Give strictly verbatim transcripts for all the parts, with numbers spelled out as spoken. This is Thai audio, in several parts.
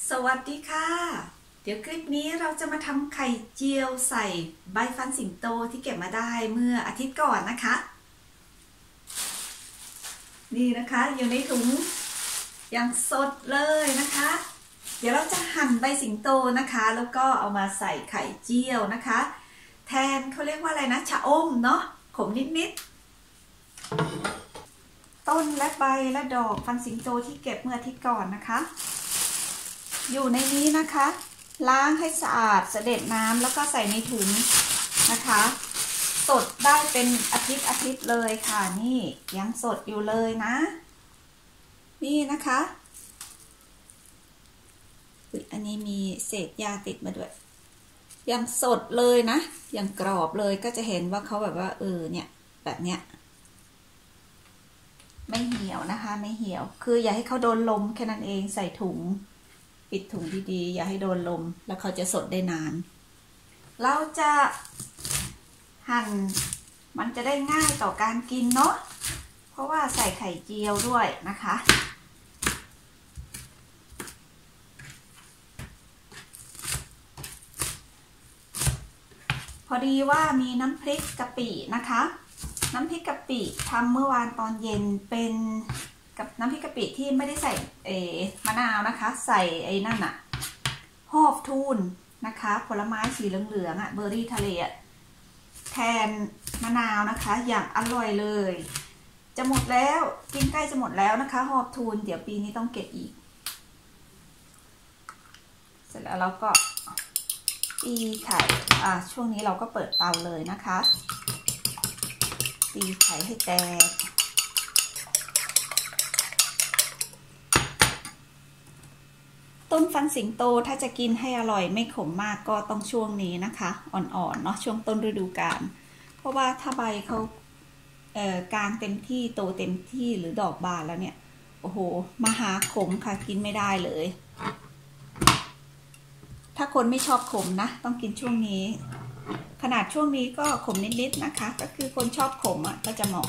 สวัสดีค่ะเดี๋ยวคลิปนี้เราจะมาทำไข่เจียวใส่ใบฟันสิงโตที่เก็บมาได้เมื่ออาทิตย์ก่อนนะคะนี่นะคะอยู่ในถุงอย่างสดเลยนะคะเดี๋ยวเราจะหั่นใบสิงโตนะคะแล้วก็เอามาใส่ไข่เจียวนะคะแทนเขาเรียกว่าอะไรนะชะอมเนาะขมนิดๆต้นและใบและดอกฟันสิงโตที่เก็บเมื่ออาทิตย์ก่อนนะคะอยู่ในนี้นะคะล้างให้สะอาดเสด็จน้ำแล้วก็ใส่ในถุงนะคะสดได้เป็นอาทิตย์อาทิตย์เลยค่ะนี่ยังสดอยู่เลยนะนี่นะคะอันนี้มีเศษยาติดมาด้วยยังสดเลยนะยังกรอบเลยก็จะเห็นว่าเขาแบบว่าเออเนี่ยแบบเนี้ยไม่เหี่ยวนะคะไม่เหี่ยวคืออย่าให้เขาโดนลมแค่นั้นเองใส่ถุงปิดถุงดีๆอย่าให้โดนลมแล้วเขาจะสดได้นานเราจะหั่นมันจะได้ง่ายต่อการกินเนาะเพราะว่าใส่ไข่เจียวด้วยนะคะพอดีว่ามีน้ำพริกกะปินะคะน้ำพริกกะปิทำเมื่อวานตอนเย็นเป็นกับน้ำพริกกะปิที่ไม่ได้ใส่เอมะนาวนะคะใส่ไอ้นั่นอะหอบทูนนะคะผลไม้สีเหลืองๆอะเบอร์รี่ทะเลอะแทนมะนาวนะคะอย่างอร่อยเลยจะหมดแล้วกินใกล้จะหมดแล้วนะคะหอบทูนเดี๋ยวปีนี้ต้องเก็บอีกเสร็จแล้วเราก็ตีไข่อ่ะช่วงนี้เราก็เปิดเตาเลยนะคะตีไข่ให้แตกต้นฟันสิงโตถ้าจะกินให้อร่อยไม่ขมมากก็ต้องช่วงนี้นะคะอ่อนๆเนาะช่วงต้นฤดูกาลเพราะว่าถ้าใบเขาเอ่อกลางเต็มที่โตเต็มที่หรือดอกบานแล้วเนี่ยโอ้โหมหาขมค่ะกินไม่ได้เลยถ้าคนไม่ชอบขมนะต้องกินช่วงนี้ขนาดช่วงนี้ก็ขมนิดๆนะคะก็คือคนชอบขมอ่ะก็จะเหมาะ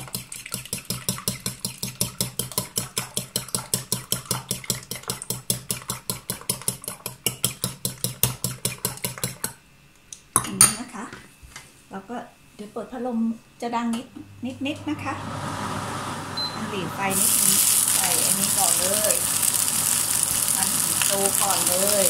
อย่างนี้นะคะเราก็เดี๋ยวเปิดพัดลมจะดังนิดนิดนิดนะคะอันหลีไฟนิดนึงใส่อันนี้ก่อนเลยอันโตก่อนเลย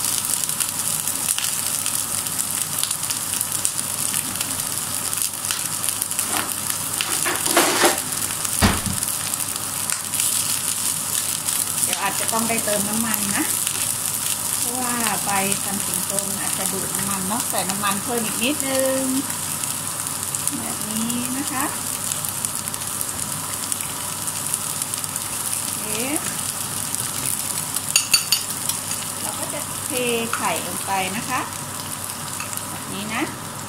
อาจจะต้องได้เติมน้ำมันนะเพราะว่าใบฟันสิงโตอาจจะดูดน้ำมันเนาะใส่น้ำมันเพิ่มอีกนิดนึงแบบนี้นะคะโอเคเราก็จะเทไข่ลงไปนะคะแบบนี้นะ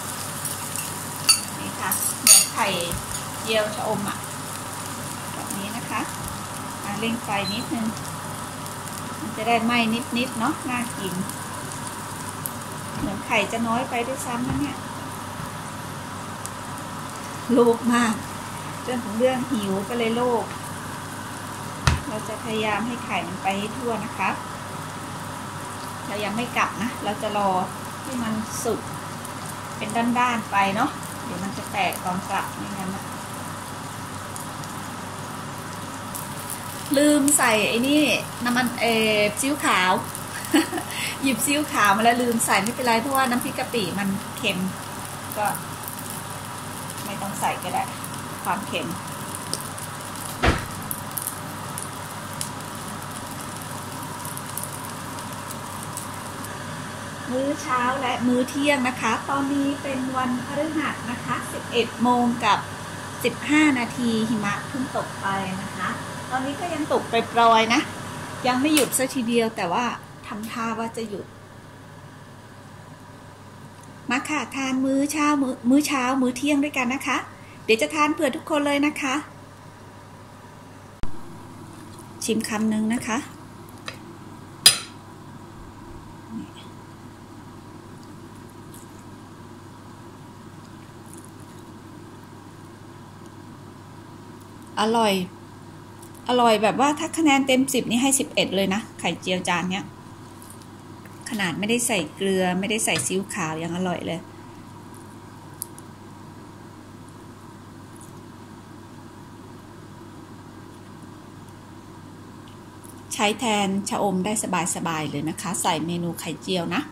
นี่ค่ะเหมือนไข่เจียวชะอมอ่ะแบบนี้นะคะเร่งไฟนิดนึงมันจะได้ไหม้นิดๆเนาะน่ากินเหมือนไข่จะน้อยไปด้วยซ้ำนะเนี่ยโลภมากเรื่องของเรื่องหิวก็เลยโลภเราจะพยายามให้ไข่มันไปให้ทั่วนะคะเรายังไม่กลับนะเราจะรอให้มันสุกเป็นด้านๆไปเนาะเดี๋ยวมันจะแตกตอนกลับไม่งั้นนะลืมใส่ไอ้นี่น้ำมันเออซีอิ๊วขาว หยิบซีอิ๊วขาวมาแล้วลืมใส่ไม่เป็นไรเพราะว่าน้ำพริกกะปิมันเค็มก็ไม่ต้องใส่ก็ได้ความเค็มมื้อเช้าและมื้อเที่ยงนะคะตอนนี้เป็นวันพฤหัสนะคะสิบเอ็ดโมงกับสิบห้านาทีหิมะเพิ่งตกไปนะคะตอนนี้ก็ยังตกไปปล่อยนะยังไม่หยุดซะทีเดียวแต่ว่าทำท่าว่าจะหยุดมาค่ะทานมื้อเช้ามื้อมื้อเช้ามื้อเที่ยงด้วยกันนะคะเดี๋ยวจะทานเผื่อทุกคนเลยนะคะชิมคำนึงนะคะอร่อยอร่อยแบบว่าถ้าคะแนนเต็มสิบนี่ให้สิบเอ็ดเลยนะไข่เจียวจานเนี้ยขนาดไม่ได้ใส่เกลือไม่ได้ใส่ซีอิ๊วขาวยังอร่อยเลยใช้แทนชะอมได้สบายๆเลยนะคะใส่เมนูไข่เจียวนะ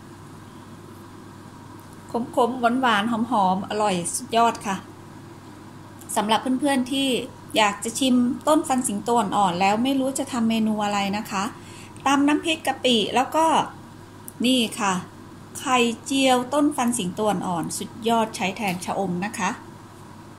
ขมๆหวานๆหอมๆอร่อยสุดยอดค่ะสำหรับเพื่อนๆที่อยากจะชิมต้นฟันสิงโตอ่อนแล้วไม่รู้จะทำเมนูอะไรนะคะตำน้ำพริกกะปิแล้วก็นี่ค่ะไข่เจียวต้นฟันสิงโตอ่อนสุดยอดใช้แทนชะอมนะคะ